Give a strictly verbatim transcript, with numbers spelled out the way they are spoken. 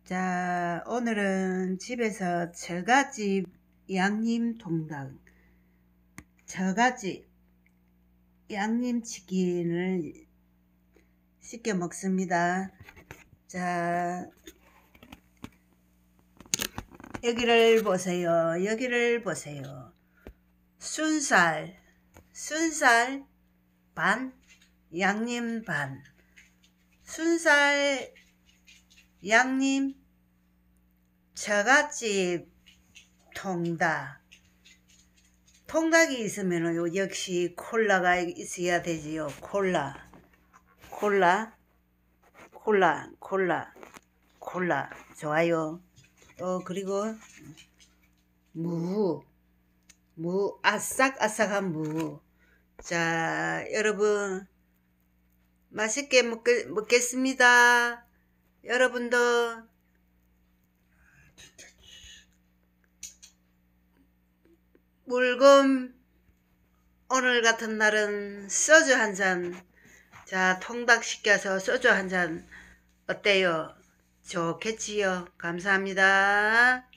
자, 오늘은 집에서 저갓집 양념 통닭, 저갓집 양념치킨을 쉽게 먹습니다. 자, 여기를 보세요. 여기를 보세요. 순살, 순살 반, 양념 반. 순살 양념 저갓집 통닭. 통닭이 있으면 역시 콜라가 있어야 되지요. 콜라, 콜라, 콜라, 콜라, 콜라. 좋아요. 어, 그리고 무, 무, 아삭아삭한 무. 자, 여러분 맛있게 먹, 먹겠습니다. 여러분도 물건 오늘 같은 날은 소주 한 잔. 자, 통닭 시켜서 소주 한 잔 어때요? 좋겠지요? 감사합니다.